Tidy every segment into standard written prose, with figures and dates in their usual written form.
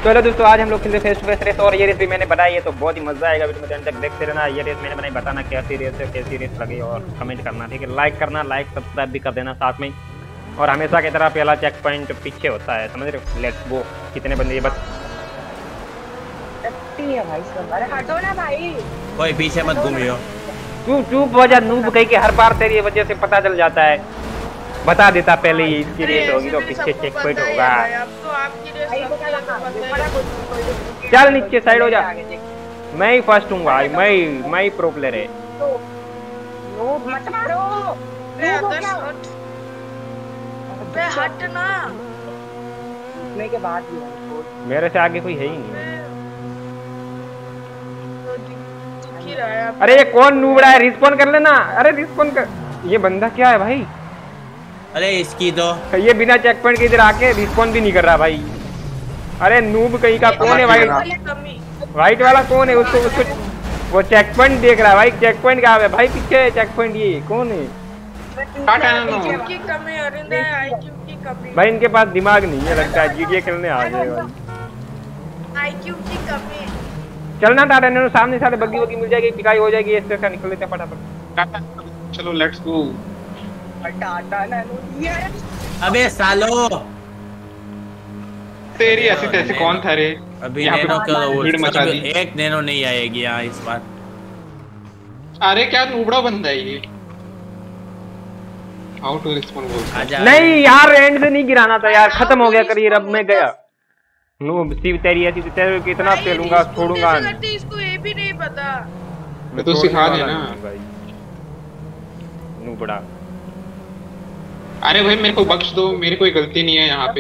चलो दोस्तों आज हम लोग खेलते फेस टू फेस रेस और ये रेस भी मैंने बनाई है तो बहुत ही मजा आएगा। वीडियो में अंत तक देखते रहना। ये रेस मैंने बनाई, बताना कैसी रेस है, कैसी रेस लगी और कमेंट करना, ठीक है। लाइक करना, लाइक सब्सक्राइब भी कर देना साथ में। और हमेशा की तरह पहला चेक पॉइंट पीछे होता है, समझ रहे हो। Let's go. कितने बंदे ये बस भाई सब। अरे हटो ना भाई, कोई पीछे मत घूमियो। तू चुप हो जा नूब कहीं के। हर बार तेरी वजह से पता चल जाता है। बता देता पहले ही इसकी रेस होगी तो पीछे चेक पॉइंट होगा। चल नीचे साइड हो जा। मैं ही फर्स्ट हूँ भाई, मैं ही प्रो प्लेयर है। नूब मत मारो। हट ना। उठने के बाद मेरे से आगे कोई है ही नहीं। अरे ये कौन नूबड़ा है? रिस्पॉन कर लेना। अरे रिस्पॉन कर। ये बंदा क्या है भाई? अरे इसकी तो ये बिना चेक पॉइंट के इधर आके रिस्पॉन भी नहीं कर रहा भाई। अरे नूब कहीं का कौन है भाई? व्हाइट वाला कौन है? उसको वो चेक पॉइंट देख रहा है भाई। चेक पॉइंट कहाँ है भाई? पीछे चेक पॉइंट। ये कौन है भाई? इनके पास दिमाग नहीं है लगता है। जीटीए खेलने आ गए भाई। आईक्यू की कमी। चलना टाटा नैनो सामने सारे बग्गी वग्गी मिल जाएगी, पिटाई हो जाएगी। इससे से निकल लेते हैं फटाफट। चलो लेट्स गो। टाटा नैनो। अबे सालो तेरी ऐसी तैसी कौन था रे? अभी यहाँ नैनो पे भीड़ मचा दी। एक नैनो नहीं आएगी यहाँ इस बार। अरे क्या नूबड़ा बंदा है ये। हाउ टू रिस्पॉन्ड बोल। नहीं यार एंड से नहीं गिराना था यार। खत्म हो गया करियर। अब मैं गया। नूब शिव तेरी ऐसी तेरे कितना पेलूंगा छोड़ूंगा। इसको ये भी नहीं पता। मैं तो सिखा दे ना भाई। नूबड़ा। अरे भाई मेरे को बख्श दो, मेरी कोई गलती नहीं है यहाँ पे।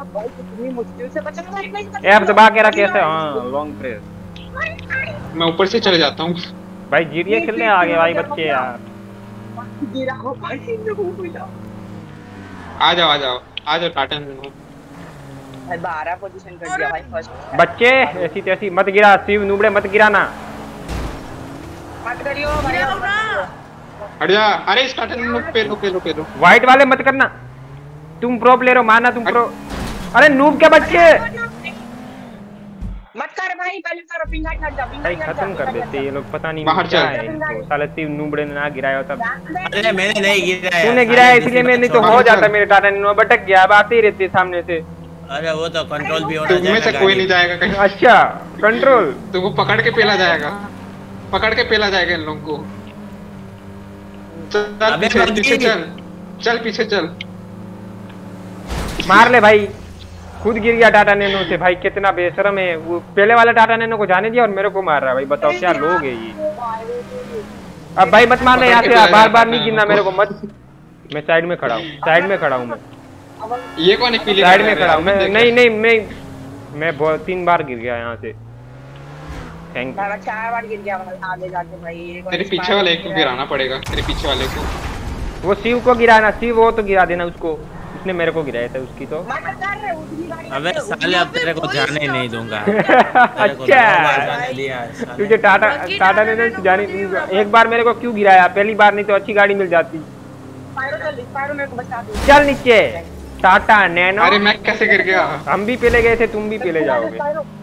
ऐप दबा के रख कैसे? हाँ लॉन्ग प्रेस। मैं ऊपर से चले जाता हूँ भाई। जीटीए खेलने आ गए भाई बच्चे यार। आ जाओ आ जाओ आ जाओ टाटा नैनो। 12 पोजीशन कर दिया भाई फर्स्ट। बच्चे ऐसी तैसी मत गिरा। शिव नूबड़े मत गिराना। मत करियो भाई। हट जा। अरे इस टाटा नैनो पे लो। व्हाइट वाले मत करना। तुम प्रो प्लेयर हो, माना तुम प्रो। अरे नूब के बच्चे मत कर भाई। पहले कर पिंगा हट जा। भाई खत्म कर देते ये लोग। पता नहीं बाहर क्या चल। है इनको। साले शिव नूबड़े ने ना गिराया होता। अरे मैंने नहीं गिराया। तूने गिराया इसलिए मैं, नहीं तो हो जाता मेरे टाटा नैनो। भटक गया। अब आते ही रहते सामने से। अरे वो तो कंट्रोल भी होना तुम चाहिए। में से कोई नहीं जाएगा कहीं। अच्छा कंट्रोल। तुमको पकड़ के पेला जाएगा। पकड़ के पेला जाएगा इन लोगों को। चल पीछे चल पीछे चल। मार ले भाई। खुद गिर गया टाटा नैनो से भाई। कितना बेशरम है वो। पहले वाला टाटा नैनो को जाने दिया और मेरे को मार रहा है भाई। बताओ क्या लोग है ये। अब भाई मत मारना यहाँ से। बार बार नहीं गिरना मेरे को मत। मैं साइड में खड़ा हूँ। साइड में खड़ा हूँ मैं। ये कौन है पीले? साइड में खड़ा हूँ मैं। नहीं मैं बहुत 3 बार गिर गया यहाँ से। Thank you. 4 बार गिर गया आगे जाके भाई। तेरे पीछे वाले को गिराना पड़ेगा। तेरे पीछे वाले को। वो शिव को गिराना। शिव वो तो गिरा देना उसको। उसने मेरे को गिराया था उसकी तो। अबे साले अब तेरे को जाने ही नहीं दूंगा। अच्छा तुझे टाटा ने जाने दूंगा। एक बार मेरे को क्यों गिराया? पहली बार नहीं तो अच्छी गाड़ी मिल जाती। चल नीचे टाटा नैनो। अरे मैं कैसे गिर गया? हम भी पहले गए थे, तुम भी पहले जाओगे।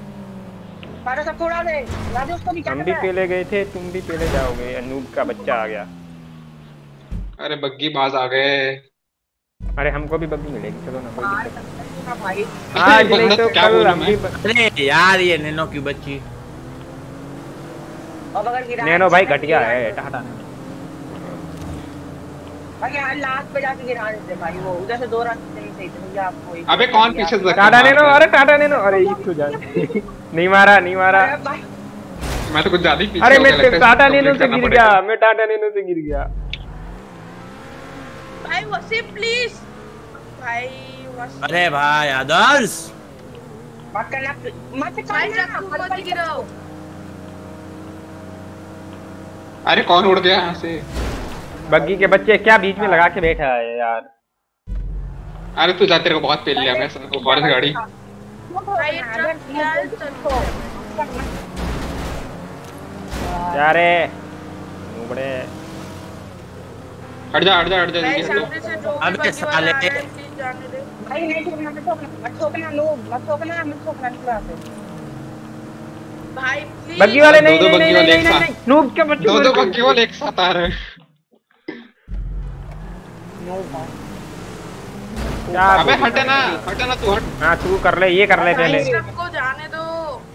हम भी पहले गए थे, तुम भी पहले जाओगे। अनूप का बच्चा आ गया। अरे बग्गी बाज आ गए। अरे हमको भी बग्गी मिलेगी। चलो ना कोई दिक्कत भाई। आज नहीं तो क्या कल बोलूं हम भी। अरे यार ये नैनो की बच्ची। अब अगर गिरा नैनो भाई घटिया है टाटा। भाई यार लास्ट पे जाके गिरा देते भाई। वो उधर से 2 रास्ते नहीं सही थे मुझे आपको। अबे कौन पीछे से टाटा नैनो। अरे टाटा नैनो। अरे इसको जा। नहीं मारा मैं तो कुछ ज्यादा ही पीछे। अरे मैं टाटा नैनो से गिर गया। मैं टाटा नैनो से गिर गया भाई वसीम प्लीज भाई। अरे भाई आदर्श मत करना। मत गिराओ। अरे कौन उड़ गया यहाँ से? बग्गी के बच्चे क्या बीच में लगा के बैठा है यार। अरे तू जा। तेरे को बहुत पेल लिया मैं सबको। फॉरेस्ट गाड़ी। जा रे नूबड़े। हट जा अबे साले भाई नहीं ठोकना, मत ठोकना नूब, मत ठोकना निकला से। भाई प्लीज बग्गी वाले नहीं दो नहीं बग्गी नहीं वाले नहीं एक नहीं साथ। नहीं नूब क्या बच्चे दो बग्गी वाले एक साथ आ रहे हैं। क्या अबे हटे ना तू हट। हाँ तू कर ले, ये कर ले पहले। सबको जाने दो।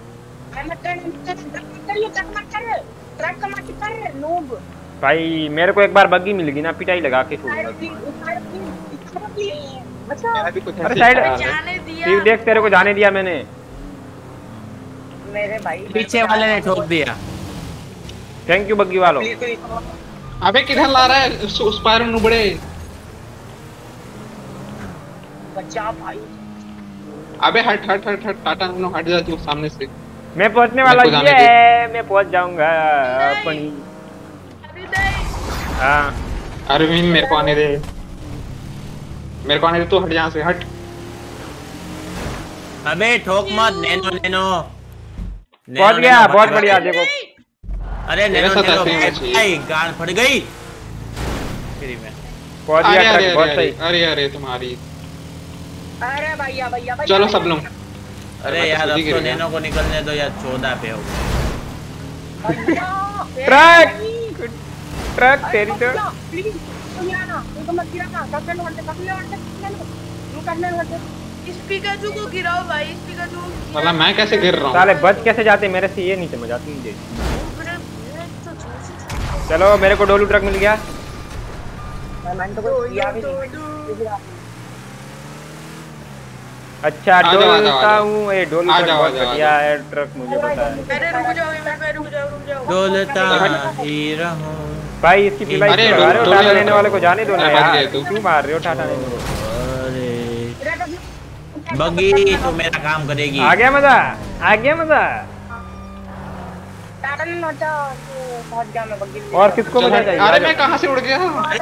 ट्रक का मत कर नूब। भाई मेरे को एक बार बग्गी मिल गई ना, पिटाई लगा के छोड़ूंगा। मेरा भी कुछ अरे ऐसे साइड ही ख्याल है। जाने दिया। शिव देख, तेरे को जाने दिया मैंने। मेरे भाई पीछे वाले ने ठोक दिया। थैंक यू बग्गी वालों। अबे किधर ला रहा है उस पार नुबड़े। बच्चा भाई अबे हट टाटा नैनो हट जा तू सामने से। मैं पहुंचने वाला मेरे को जाने ये मैं पहुंच जाऊंगा अपनी। अरे नहीं। हाँ अरविंद मेरे को आने दे तू हट यहाँ से हट। अबे ठोक मत। नैनो पहुंच गया, बहुत बढ़िया। देखो अरे मेरे नैनो साथ ऐसे ही होना चाहिए। भाई गान फट गई फ्री में। पहुंच अरे गया अरे ट्रक, बहुत अरे सही। अरे तुम्हारी। अरे भैया चलो सब लोग। अरे यार अब तो नैनो को निकलने दो यार, 14 पे हो। ट्रक तेरी तो। प्लीज तुम आना, तुम मत गिराना, इस पिकाचू को गिराओ भाई, इस पिकाचू को गिराओ। मतलब मैं कैसे गिर रहा हूँ। साले बच कैसे जाते मेरे से, ये नहीं समझ आती मुझे। चलो मेरे को डोलू ट्रक मिल गया। मैंने तो कुछ किया भी नहीं। अच्छा आ जाओ, डोलता हूँ, ये डोलू आ ट्रक जाओ, बहुत आ जाओ, बढ़िया है ट्रक, मुझे पता है। अरे रुक जाओ। डोलता ही रहूं। भाई इसकी पिलाई अरे क्यों लगा रहे हो? डोलू- टाटा लेने वाले को जाने दो ना अरे बच यार, गए तू। क्यों मार रहे हो टाटा लेने को? अरे बग्गी तो मेरा काम करेगी। आ गया मजा। टाटा ने नोटा तो पहुंच गया मैं बग्गी में। और किसको चलो, मजा चाहिए? अरे मैं कहाँ से उड़ गया।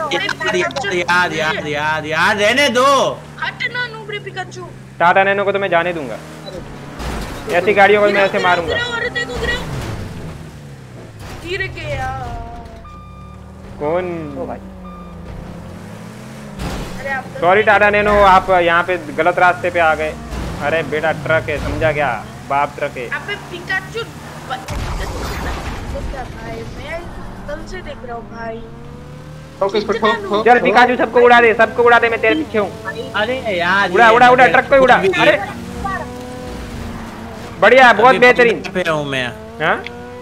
यार रहने दो। हटना नूबरे पिकाचू। टाटा नैनो को तो मैं जाने दूंगा, ऐसी गाड़ियों को मैं ऐसे मारूंगा। अरे देखो गिराओ। गिर गया। कौन? अरे आप तो सॉरी टाटा नैनो, आप यहाँ पे गलत रास्ते पे आ गए। अरे बेटा ट्रक है, समझा क्या? बाप ट्रक है। अबे पिकाचू भाई, मैं कल से देख रहा हूँ भाई। ठोक इसको ठोक। चल पिकाचू सबको उड़ा दे, मैं तेरे पीछे हूँ। अरे यार उड़ा ट्रक को उड़ा। अरे बढ़िया, बहुत बेहतरीन। पे हूँ मैं। हाँ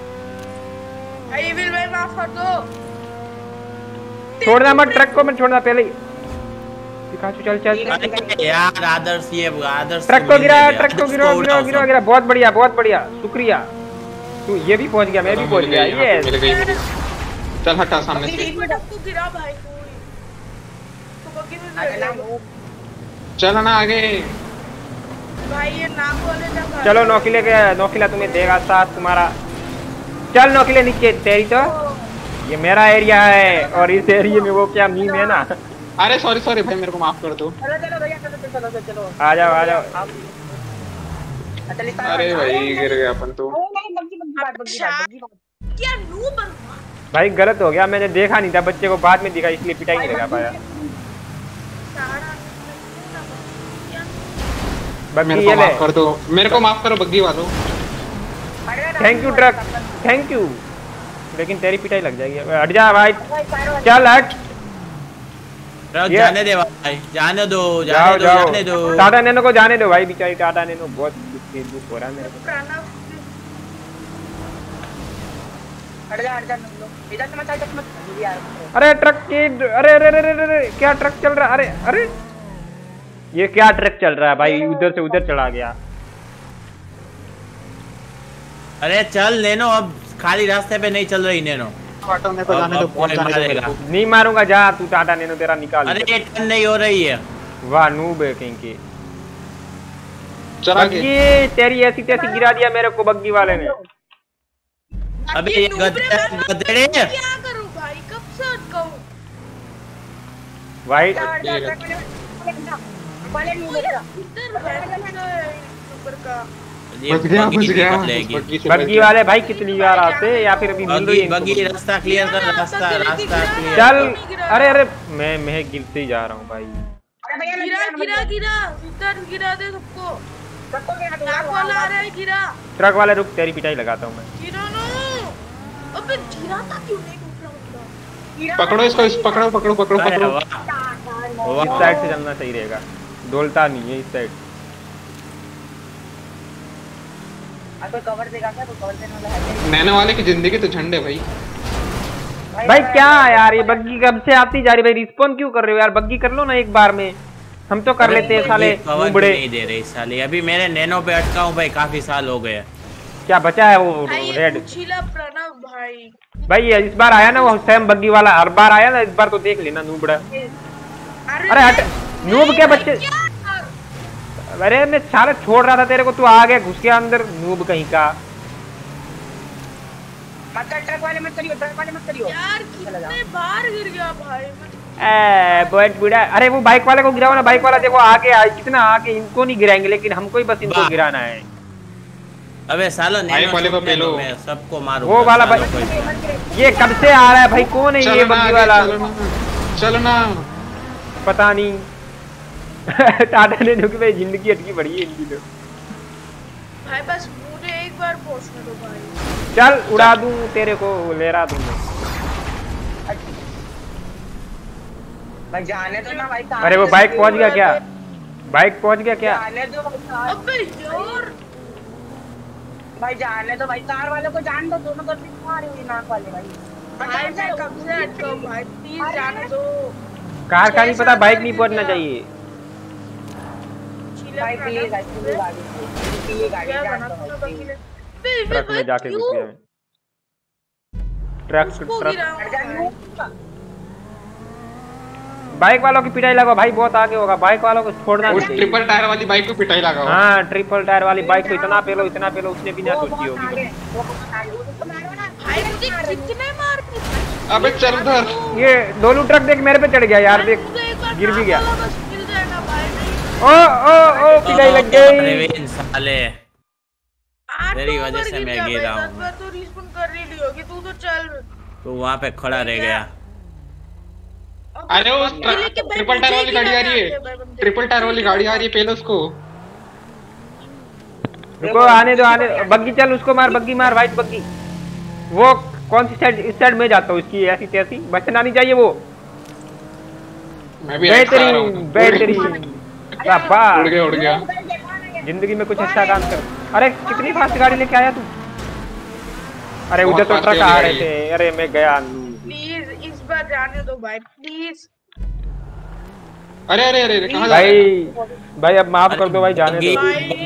आई विल भाई माफ कर दो। छोड़ना मत ट्रक को, मत छोड़ना पहले ही। पिकाचू चल। अरे यार आदर्श ट्रक को गिरा। बहुत बढ़िया शुक्रिया। तू ये भी पहुंच गया, मैं भी पहुंच गया। ये मिल गई। चल हटा सामने से। को गिरा भाई कोई। तो बग्गी में ले लो। चल ना आगे। भाई ये नाक वाले जगह। चलो नौकिला तुम्हें देगा साथ तुम्हारा। चल नौकिले नीचे, तेरी तो ये मेरा एरिया है और इस एरिया में वो क्या मीम है ना। अरे सॉरी भाई, मेरे को माफ कर दो। चलो भैया चलो। आ जाओ। अरे भाई गिर गया अपन तो। नहीं बग्गी बात। क्या नूब भाई गलत हो गया, मैंने देखा नहीं था, बच्चे को बाद में दिखा, इसलिए पिटाई नहीं लगा पाया। सारा बग्गी मेरे ये को ले। माफ कर दो, मेरे को माफ करो बग्गी वालों। Thank you truck, thank you. लेकिन तेरी पिटाई लग जाएगी। हट जा भाई, चल हट। जाने दे भाई, जाने दो। टाटा नैनो को जाने दो भाई, बेचारी टाटा नैनो बहुत दुख हो रहा है मेरे को। प्राणा हट जा इधर से मत यार। अरे ट्रक की, अरे क्या ट्रक चल रहा है? अरे ये क्या ट्रक चल रहा है भाई, उधर से उधर चला गया। अरे चल नैनो, अब खाली रास्ते पे नहीं चल रही नैनो। ऑटो में को जाने दो, पहुंच जाने दो मेरे को। नहीं मारूंगा, जा तू टाटा नैनो, तेरा निकाल। अरे ये टर्न नहीं हो रही है। वाह नूब है कहीं की। चला के बग्गी तेरी ऐसी तैसी गिरा दिया मेरे को बग्गी वाले ने। अबे ये गधेड़े क्या करूं भाई, कब से अटकाऊं? वाइट इधर बैठना है ऊपर का। बच गया बग्गी वाले भाई कितनी बार आते या फिर अभी मिल रही है बग्गी रास्ता क्लियर कर, रास्ता क्लियर। चल। अरे मैं गिरते ही जा रहा हूँ भाई। भैया सिद्धार्थ गिरा दे सबको। सबको गिरा दो। ट्रक वाला आ रहा है, गिरा ट्रक वाले रुक, तेरी पिटाई लगाता हूँ मैं। गिरा ना। अबे गिराता क्यों नहीं दूसरा बंदा? पकड़ो इसको, पकड़ो पकड़ो पकड़ो अरे पकड़ो। वाह। इस साइड से चलना सही रहेगा, डोलता नहीं है इस साइड। कोई कवर देगा क्या? कोई कवर देने वाला है क्या? नैनो वाले की जिंदगी तो झंड है भाई। भाई क्या यार, ये बग्गी कब से आती जा रही भाई, रिस्पॉन्ड क्यों कर रहे हो यार? बग्गी कर लो ना एक बार में, हम तो कर लेते हैं साले बड़े। नहीं दे रही साले, अभी मेरे नैनो पे अटका हूँ भाई, काफी साल हो गए। क्या बचा है वो रेड? प्रणव भाई, भाई इस बार आया ना वो सैम बग्गी वाला, हर बार आया ना, इस बार तो देख लेना नूबड़ा। अरे हट नूब के बच्चे, अरे मैं साले छोड़ रहा था तेरे को, तू आ गया घुस गया अंदर, नूब कहीं का। ट्रक वाले मत करियो, ट्रक वाले मत करियो यार कितने बार गिर गया भाई। बहुत बुरा। अरे वो बाइक वाले को गिराओ ना, बाइक वाला देखो आगे कितना आगे, इनको नहीं गिराएंगे लेकिन हमको ही बस इनको गिराना है। अबे सालो बाइक वाले को पेलो, मैं सबको मारूं। वो वाला भाई ये कब से आ रहा है भाई, कौन है ये बग्गी वाला? चलो ना, पता नहीं। टाटा ने जो कि भाई जिंदगी अटकी पड़ी है इनकी तो। भाई बस मुझे एक बार पहुंचने दो भाई। चल उड़ा दूं तेरे को, ले रहा दूं मैं। भाई जाने दो ना भाई। अरे वो बाइक पहुंच गया क्या? बाइक पहुंच गया क्या? जाने दो भाई। अबे यार भाई जाने दो भाई, कार वाले को जान दो, दोनों तरफ से आ रही हुई नाक वाले भाई। भाई मैं कब से अटका हूं भाई, प्लीज जाने दो। कार का नहीं पता, बाइक नहीं पहुंचना चाहिए भाई प्लीज ऐसी गाड़ी, ये गाड़ी जान दो भाई। ट्रक में जाके घुस गया। ट्रक बाइक वालों की पिटाई लगाओ भाई, बहुत आगे होगा, बाइक वालों को छोड़ना नहीं चाहिए। ट्रिपल टायर वाली बाइक को पिटाई लगाओ। हाँ ट्रिपल टायर वाली बाइक को इतना पेलो इतना पेलो, उसने भी ना सोची होगी। भाई मुझे कितने मार दिए। अबे चल उधर। ये डोलू ट्रक देख मेरे पे चढ़ गया यार, देख गिर भी गया। मिल जाएगा भाई। ओ पिटाई लग गई साले, तेरी वजह से मैं गिर रहा हूँ। तो रिस्पॉन्ड कर रही होगी, तू तो चल। तो वहाँ पे खड़ा रह गया। अरे वो ट्रिपल टायर वाली गाड़ी आ रही है, ट्रिपल टायर वाली गाड़ी आ रही है, पेलो उसको। रुको आने दो, आने बग्गी चल, उसको मार, बग्गी मार, वाइट बग्गी। वो कौन सी साइड? इस साइड में जाता हूँ, इसकी ऐसी तैसी बचना नहीं चाहिए वो। मैं भी बेहतरीन बेहतरीन, उड़ गया। जिंदगी में कुछ अच्छा काम कर। अरे कितनी फास्ट गाड़ी लेके आया तू? अरे उधर तो ट्रक आ रहे थे। अरे मैं गया। प्लीज इस बार जाने दो भाई, प्लीज। अरे अरे अरे कहाँ भाई अब माफ कर दो भाई, जाने दो।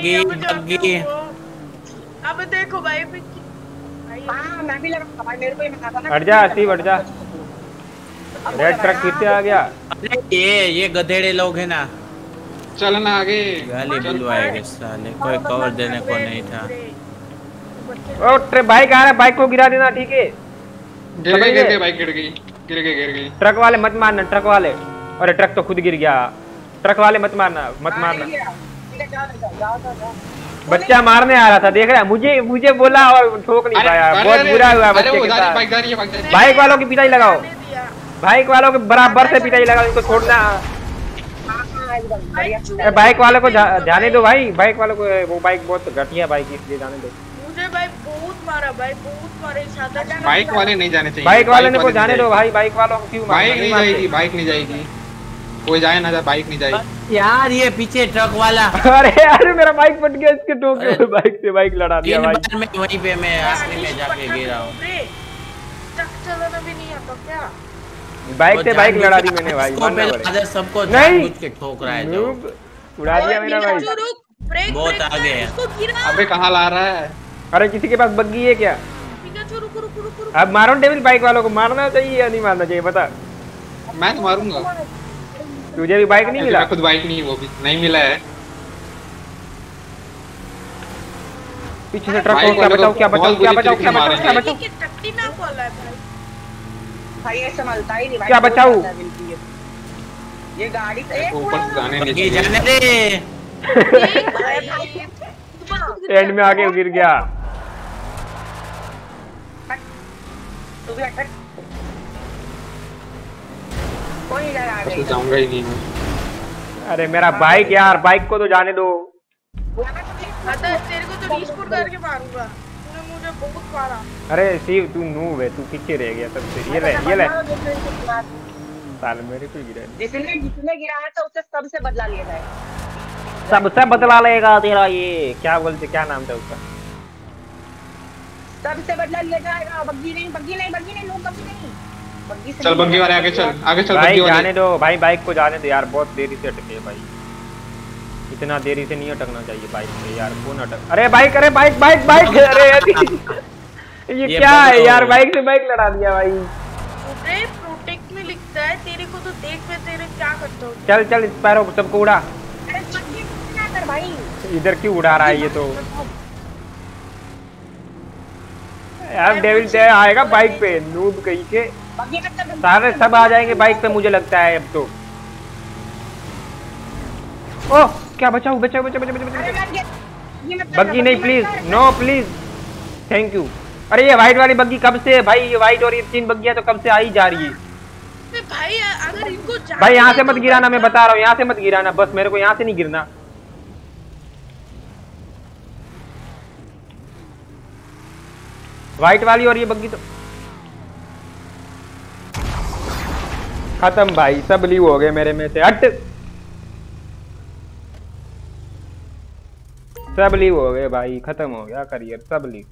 अब देखो भाई, मैं भी लगा भाई, मेरे को ही मना था ना। हट जा स्टीव, हट जा। रेड ट्रक फिर से आ गया। ये गधेड़े लोग हैं ना, चल ना आगे। गाली बुलवाएंगे साले, कोई कवर देने को नहीं था। ओ बाइक आ रहा है, बाइक को गिरा देना, ठीक है? गिर गई बाइक, गिर गई। ट्रक वाले मत मारना, ट्रक वाले। अरे ट्रक तो खुद गिर गया। ट्रक वाले मत मारना, मत मारना। बच्चा मारने आ रहा था, देख रहा है, मुझे बोला और ठोक नहीं पाया, बहुत बुरा हुआ बच्चे के साथ। बाइक वालों की पिटाई लगाओ, बाइक वालों के बराबर से पिटाई लगाओ, इनको छोड़ना। बाइक वालों को जाने दो भाई, बाइक वालों को, वो बाइक बहुत घटिया बाइक, इसलिए जाने दो। मुझे भाई बहुत मारा भाई, बहुत मारे। बाइक वाले नहीं जाने चाहिए, बाइक वाले को जाने दो भाई, बाइक वालों को क्यों? बाइक नहीं जाएगी, बाइक नहीं जाएगी, कोई जाए ना जाए, बाइक नहीं जाएगी यार। ये पीछे ट्रक वाला, अरे यार मेरा बाइक फट गया, इसके टोके बाइक से बाइक लड़ा दिया भाई। मैं वहीं पे मैं आखिरी में जाके गिरा हूँ। ट्रक चलाना भी नहीं आता क्या? बाइक से बाइक लड़ा दी मैंने भाई, सबको नहीं के ठोक रहा है, उड़ा दिया मेरा भाई, बहुत आगे है। अबे कहाँ ला रहा है? अरे किसी के पास बग्गी है क्या? अब मारो डेविल, बाइक वालों को मारना चाहिए या नहीं मारना चाहिए बता? मैं तो मारूंगा। तुझे भी बाइक नहीं मिला? खुद बाइक नहीं, वो भी नहीं मिला है। पीछे से ट्रक को क्या बचाओ, क्या बचाओ, क्या बचाओ, क्या बचाओ, क्या बचाओ, भाई ये संभलता ही नहीं भाई, क्या बचाऊं? ये गाड़ी ऊपर से जाने नहीं जाने दे। एंड में आके गिर गया। तू भी हट, कोई इधर आ गई। जाऊंगा ही नहीं। अरे मेरा बाइक यार, बाइक को तो जाने दो। तेरे को तो रिस्पोर्ट करके मारूंगा, तूने मुझे बहुत मारा। अरे शिव तू नूब है, तू पीछे रह गया सबसे। ये ले साल मेरे को गिरा। जिसने गिराया था उससे सबसे बदला लिया जाए। सबसे बदला लेगा तेरा ये क्या बोलते, क्या नाम था उसका? सबसे बदला लिया जाएगा। बग्गी नहीं, बग्गी नहीं, बग्गी नहीं, लोग बग्गी नहीं। बग्गी से चल बग्गी वाले आगे चल, आगे चल भाई बग्गी वाले। जाने दो भाई, बाइक को जाने दो यार, बहुत देरी से अटके भाई। इतना देरी से नहीं अटकना चाहिए बाइक पे यार, कौन अटक। अरे बाइक, अरे बाइक बाइक बाइक, अरे ये क्या है यार, बाइक से बाइक लड़ा दिया भाई। अरे प्रोटेक्ट में लिखता है, तेरे को तो देख मैं तेरे क्या करता हूँ। चल चल स्पैरो सबको उड़ा। अरे बग्गी ना कर भाई। इधर क्यों उड़ा रहा है ये तो यार, डेविल से आएगा बाइक पे, नूब कहीं के। सारे सब आ जाएंगे बाइक पे मुझे लगता है अब तो। ओह क्या, बचाओ बचाओ बचाओ बचाओ बचाओ। बग्गी नहीं please, no please, thank you. अरे ये व्हाइट वाली बग्गी कब से भाई, ये व्हाइट और ये 3 बग्गियां तो कब से आई जा रही है भाई। अगर इनको भाई यहाँ से मत गिराना, मैं बता रहा हूँ, यहाँ से मत गिराना बस, मेरे को यहाँ से नहीं गिरना। व्हाइट वाली और ये बग्गी तो खत्म भाई, सब लीव हो गए मेरे में से। हट, सब लीव हो गए भाई, खत्म हो गया करियर, सब लीव।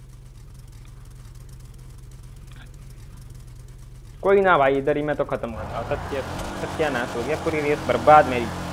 कोई ना भाई, इधर ही मैं तो खत्म करता हूँ। सत्यानाश हो गया, पूरी रेस बर्बाद मेरी।